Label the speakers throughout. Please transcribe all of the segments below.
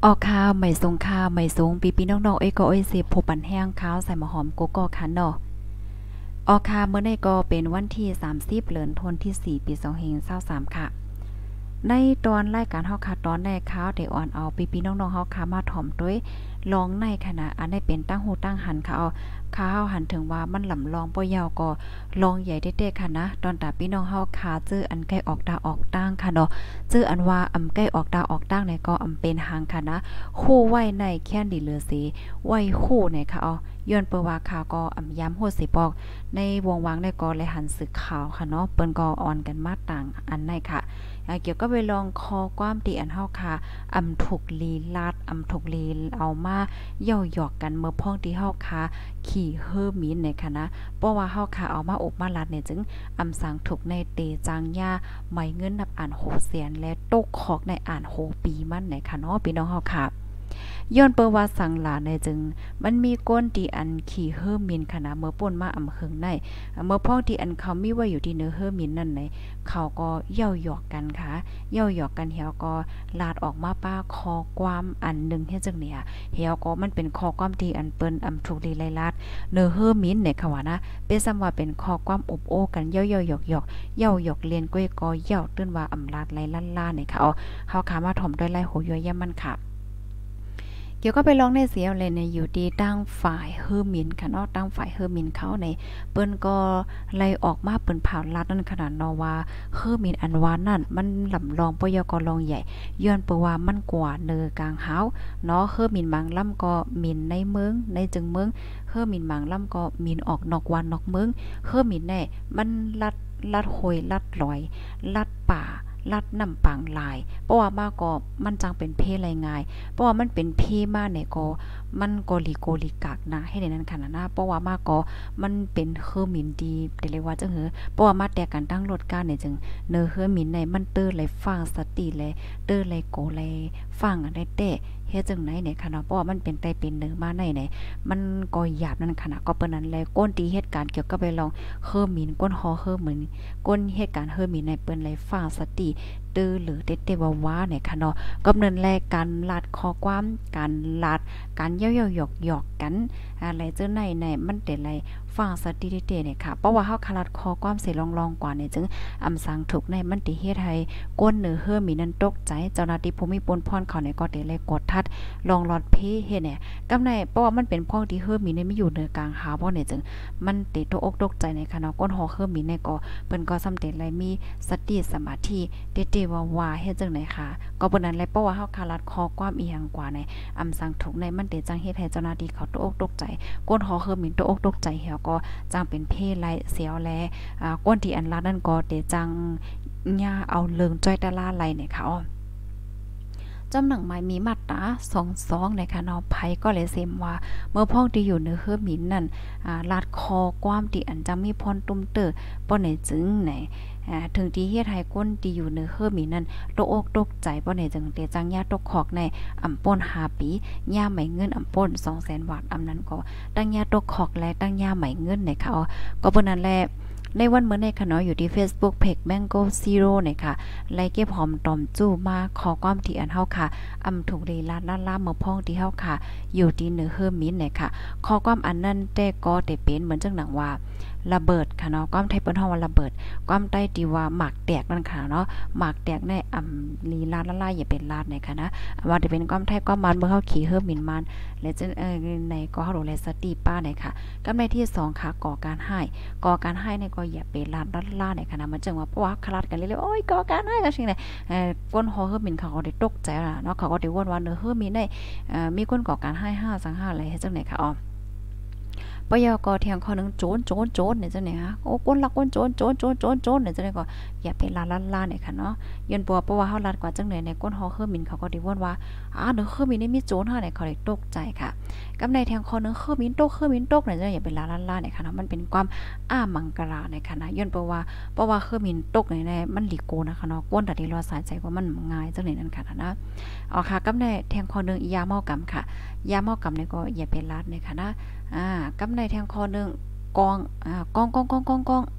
Speaker 1: ออกข่าวไม่ทรงข่าวไม่ทรงปีน้องๆเอ้ยก็เอ้ยสิพบปันแห้งข่าวใส่หมอหอมโกโก้คันเนาะออกข่าวเมื่อในก็เป็นวันที่30เดือนธันวาคมที่4ปี2523ค่ะในตอนรายการเฮาค่ะตอนในข่าวได้อ่อนเอาปีน้องๆเฮาค่ะมาถ่อมด้วยลองในคณะอันได้เป็นตั้งหูตั้งหันค่ะเอาข่าวหันถึงว่ามันหล่ำลองบ่ยาวก็ลองใหญ่เด้ๆค่ะนะตอนตาพี่น้องเฮาค่ะจื้ออันใกล้ออกตาออกตั้งค่ะเนาะจื้ออันว่าใกล้ออกตาออกตั้งเนี่ยก็เป็นหางค่ะนะคู่ไว้ในแค้นดีเหลือสีไว้คู่เนี่ยค่ะเอาย้อนเปว่าข่าวก็ย้ำโหดสิปอกในวงวางได้ก็เลยหันสึกข่าวค่ะเนาะเปิ้นก็ออนกันมาต่างอันในค่ะเกี่ยวก็ไปลองคอความตีอันเฮาค่ะถูกลีลาดถูกลีเอามาเย่าหยอกกันเมื่อพ้องที่เฮาค่ะขี่เฮอมีนในค่ะนะเพราะว่าเฮาค่ะเอามาอบมาลัดเนี่ยจึงสังถูกในเตจางย่าไหมเงินนับอ่านโหเสียนและตกขอกในอ่านโหปีมันในค่ะเนาะพี่น้องเฮาค่ะย้อนเปว่าสังหลาในจึงมันมีก้นที่อันขี่เฮอมินขนาดเมื่อป่นมาเฮิงในเมื่อพ้องที่อันเขามีไว้อยู่ที่เนื้อเฮอมินนั่นไหนเขาก็เย่าหยอกกันค่ะเย่าหยอกกันเหี่ยวก็ลาดออกมาป้าคอความอันนึงเฮ็ดจังเนี่ยเหี่ยวก็มันเป็นคอความที่อันเปิ้นถูกลีไลลัดเนื้อเฮอมินเนี่ยค่ะว่านะเป็นซ้ำว่าเป็นคอความอบโอ้กันเย่าๆหยอกเย่าหยอกเลียนก้อยก็เย่าตื้นว่าลาดไลลั่นล่าเนี่ยค่ะเอาเฮาขามาถ่อมด้วยไล่โหยย่ำมันค่ะเกี่ยวก็ไปลองในเสียเลยในอยู่ดีตั้งฝ่ายเฮอร์มินค่ะเนาะตั้งฝ่ายเฮอร์มินเขาในเปิ้นก็ไล่ออกมาเปิ้นผ่าลัดนั่นขนาดเนาะว่าเฮอร์มินอันวานนั่นมันลำลองปยกลองใหญ่ย้อนเปว่ามันกว่าเนอกลางหาวเนาะเฮอร์มินบางลำก็มินในเมืองในจึงเมืองเฮอร์มินบางลำก็มินออกนอกวันนอกเมืองเฮอร์มินแน่มันลัดโหยลัดลอยลัดป่าลัดน้ำปังลายเพราะว่ามาก็มันจังเป็นเพรายงายเพราะว่ามันเป็นเพมาเนี่ยก็มันก็ลีโกลีกากนะให้ในนั้นขนาดนะเพราะว่ามาก็มันเป็นเฮอร์มินดีแต่เลยว่าจังเหอเพราะว่ามาแต่กันตั้งรถการเนี่ยจึงเนอเฮอร์มินในมันเตอร์ไหลฟังสติเลยเตอร์ไหลโกไหลฟังอันได้แต่เฮ็ดจังไหนเนี่ยค่ะเนาะเพราะว่ามันเป็นไตเป็นเนื้อมาในไหนมันก็หยาบนั่นขนาดก็เปิ้นนั้นแลก้นตีเหตุการณ์เกี่ยวกับไปลองเฮอร์มินก้นฮอเฮอร์มินก้นเหตุการณ์เฮอร์มินในเปิ้นไหลฟังสติตื้อหรือเต็ดๆว้าๆเนี่ยค่ะเนาะกำเนิดแรกการลาดคอความการลาดการเย้าๆหยอกๆกันอะไรเจ้าในมันเป็นอะไรฟังสติเตๆเนี่ยค่ะเพราะว่าเฮาคลาดคอความเสลองๆกว่าเนี่ยจึงสังถูกในมันติเฮ็ดให้ก้นเนื้อเฮือมีนั้นตกใจเจ้าหน้าที่ภูมิปนพรเขาเนี่ยก็ได้เลยกดทัดลองหลอดเพเฮ็ดเนี่ยกำในเพราะว่ามันเป็นพ้องที่เฮือมีเนี่ยมีอยู่เหนือกลางหาเพราะเนี่ยจึงมันติตกอกตกใจในค่ะเนาะก้นหอเฮือมีเนี่ยก็เปิ้นก็สำเร็จเลยมีสติสมาธิเตๆว่าเฮ็ดจังได๋ค่ะก็บ่นั้นแหละเพราะว่าเฮาคาลัดคอความอีหยังกว่าในสังถูกในมันเตจังเฮ็ดให้เจ้าหน้าที่เขาตกอกตกใจก้นหอเฮือมีตกอกตกใจเหี่ยวก็จังเป็นเพไลเสียวแลก้นที่อันลาดนั่นก็เตจังย่าเอาเลิงจ้อยตะลาไหลเนี่ยค่ะอ้อจำหนังหมายมีมาตรา22ในค่ะเนาะไผก็เลยเซมว่าเมื่อพ้องที่อยู่ในเฮือหมินนั่นลาดคอความที่อันจังมีพรตุ้มเตอป้อไหนจึงไหนถึงที่เฮ็ดให้ก้นที่อยู่ในเฮือหมินนั่นตกอกตกใจป้อไหนจึงเตจังยาตกขอกในป่น5ปีย่าไหมเงินป่น200,000 บาทนั้นก็ตั้งยาตกขอกและตั้งยาไหมเงินในค่ะก็เปิ้นนั้นแหละในวันเมื่อในค่ะเนาะอยู่ที่ Facebook Page Mango Zero เนี่ยค่ะไล่เก็บหอมตอมจู้มาขอความที่อันเฮาค่ะถูกเลลาดล่าเมื่อพ้องที่เฮาค่ะอยู่ที่เหนือเฮือมินเนี่ยค่ะขอความอันนั้นแต่ก็ได้เป็นเหมือนจังหนังว่าระเบิดค่ะเนาะความไทยเปิ้นฮ้องว่าระเบิดความใต้ที่ว่าหมากแตกนั่นค่ะเนาะหมากแตกในลีลาดล่าอย่าเป็นลาดเนี่ยค่ะนะว่าจะเป็นความไทยความมันเมื่อเฮาขี่เฮือมินมันและจังในก็เฮาดูแลสติป้าเนี่ยค่ะกำในที่2ค่ะก่อการให้ในก็อย่าไปลาดล่าในขณะมันจังว่าเพราะว่าคลาดกันเรื่อยๆโอ้ยก่อการให้ก็ชิงได๋ก้นฮอเฮอมินเขาก็ได้ตกใจล่ะเนาะเขาก็ได้วนว่าเนอเฮอมินได้มีคนก่อการให้5สัง5อะไรเฮ็ดจังได๋ค่ะอ้อปยกเที่ยงข้อนึงโจรเนี่ยจังได๋ฮะโอ้ก้นลักก้นโจรเนี่ยจังได๋ก็อย่าไปลาดล่าเนี่ยค่ะเนาะย้อนเพราะว่าเฮาลาดกว่าจังได๋ในก้นฮอเฮอมินเขาก็ได้วนว่าเนอเฮอมินนี่มีโจรเฮาเนี่ยเขาได้ตกใจค่ะกำในแทงคอนึงเฮอมินตกเนี่ยจังอย่าไปลาดล่าเนี่ยค่ะเนาะมันเป็นความมังกราในค่ะนะย้อนเพราะว่าเฮอมินตกในมันหลีโกนะคะเนาะก้นตะที่รอสายใจว่ามันง่ายจังได๋นั่นค่ะนะค่ะกำในแทงคอนึงยาเมากำค่ะยาเมากำเนี่ยก็อย่าไปลาดเนี่ยค่ะนะกำในแทงคอนึงกองกอง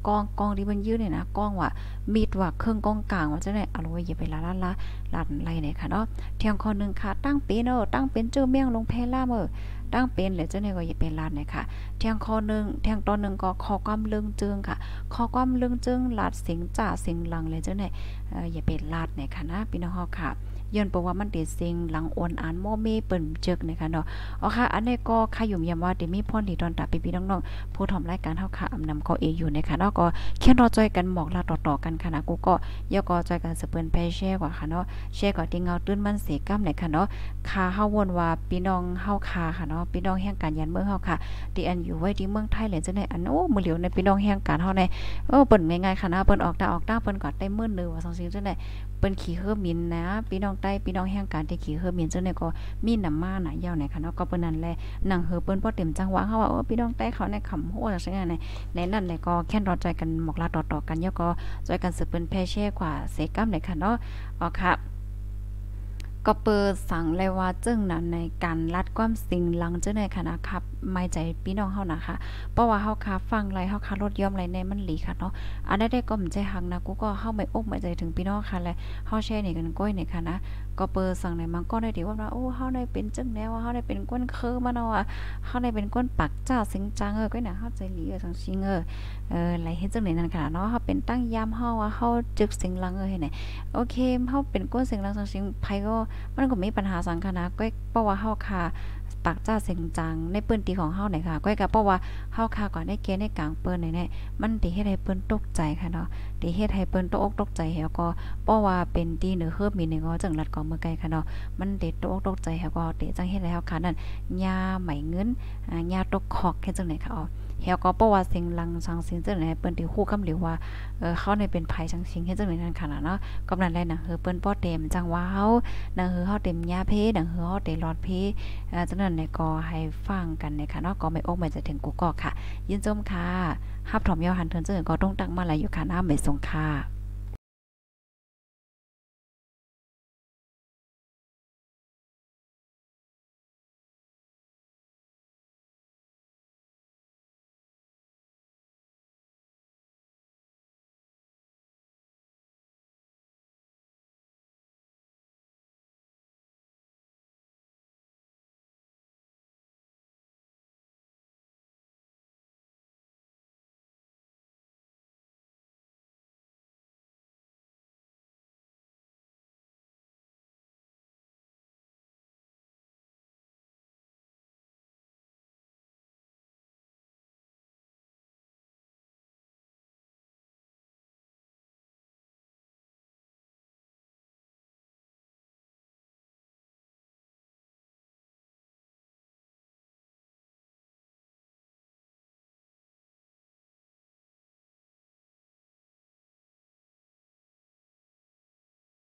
Speaker 1: กองที่มันยืดเนี่ยนะกองว่ามีดว่าเครื่องกองกลางว่าจังได๋อร่อยอย่าไปลาลาดไรเนี่ยค่ะเนาะเที่ยงข้อนึงค่ะตั้งเป็นตั้งเป็นเจ้าเมี่ยงลงแพล่าตั้งเป็นเลยจังได๋ก็อย่าไปลาดเนี่ยค่ะเที่ยงข้อนึงเที่ยงตอนนึงก็ขอความเรื่องจึงค่ะขอความเรื่องจึงลาดเสียงจ่าเสียงหลังเลยจังได๋อย่าไปลาดเนี่ยค่ะนะพี่น้องเฮาค่ะย้อนเพราะว่ามันติเสียงหลังอ่อนอ่านบ่เมเปิ้นจึกนะคะเนาะอ๋อค่ะอันนี้ก็ค่ะยุ่มยำว่าได้มีพรที่ตอนตาพี่ๆน้องๆผู้ทำรายการเฮาค่ะอำนำก็เออยู่นะคะเนาะก็เขียนรอจอยกันหมอกลาต่อๆกันค่ะนะกูก็ยก็จอยกันสเปิ้นไปแชร์กว่าค่ะเนาะแชร์ก็ที่เงาตื้นมันเสก้ำเลยค่ะเนาะค่ะเฮาวนว่าพี่น้องเฮาค่ะเนาะพี่น้องแห่งการยันเมืองเฮาค่ะที่อันอยู่ไว้ที่เมืองไทยเลยจังได๋อันโอ้มื้อเหลียวในพี่น้องแห่งการเฮาในเปิ้นง่ายๆค่ะนะเปิ้นออกตาเปิ้นก็ได้มื้อนึงว่าจังซี่จังได๋เปิ้นขี้เหือมินนะพี่น้องใต้พี่น้องแห่งการที่ขี้เหือมินจังได๋ก็มีน้ำมาน่ะยาวไหนค่ะเนาะก็เปิ้นนั่นแหละนั่งเหือเปิ้นบ่เต็มจังหวะเฮาว่าพี่น้องใต้เขาในคำโหจังซี่ในนั้นเลยก็แค่นรอใจกันหมอกลาต่อๆกันยก็จอยกันสืบเปิ้นแพ่แช่กว่าเสก้ำเลยค่ะเนาะอ๋อค่ะก็เปิดสั่งเลยว่าจึงนั้นในการลัดความสิ่งหลังเจ้าในค่ะนะครับไม่ใจพี่น้องเฮานะคะเพราะว่าเฮาคาฟังไรเฮาคารถยอมไรในมันหลีค่ะเนาะอันได้ก็มใจหักนะกูก็เฮาไม่อกไม่ใจถึงพี่น้องค่ะแลเฮาแชร์นี่กันก้อยนี่ค่ะนะก็เปิดสั่งในมันก็ได้ดีว่าโอ้เฮาได้เป็นจึงแนวว่าเฮาได้เป็นก้นคือมาเนาะว่าเฮาได้เป็นก้นปักจ้าสิงจังก้อยน่ะเฮาใจหลีจังซิงไหลเฮ็ดจังได๋นั่นค่ะเนาะเฮาเป็นตั้งยามเฮาว่าเฮาจึกสิงหลังเฮ็ดไหนโอเคเฮาเป็นก้นสิงหลังจังซิงไผก็มันก็มีปัญหาสังคะนะก้อยเพราะว่าเฮาค่ะปากจ้าเสียงจังในปื้นตีของเฮาไหนค่ะก้อยก็เพราะว่าเฮาค่ะก่อนได้เกณฑ์ในกลางเปิ้นนี่มันสิเฮ็ดให้เปิ้นตกใจค่ะเนาะสิเฮ็ดให้เปิ้นตกอกตกใจแล้วก็เพราะว่าเป็นตีเหนือเฮือบมีนี่ก็จังรัดก็เมื่อไกลค่ะเนาะมันเด็ดตกอกตกใจแล้วก็เตจังเฮ็ดให้เฮาค่ะนั่นยาไหมเงินยาตกคอกแค่จังไหนค่ะอ๋อเฮาก็เพราะว่าเสียงลังสังเสียงจังไหนเปิ้นที่ฮู้คำหรือว่าเขาในเป็นภัยจังซิงเฮ็ดจังไหนนั่นค่ะเนาะกำนั้นแลน่ะเปิ้นป้อเต็มจังว่าเฮานังเฮาเต็มยาเพนังเฮาเต็มหลอดเพจังนั้นเนี่ยก็ให้ฟังกันนะคะเนาะก็ไม่อกไม่จะถึงกูก็ค่ะยินจมค่ะฮับถอมยอหันเทินเจอก็ต้องตักมาหลายอยู่ค่ะน้าไม่สงค่ะ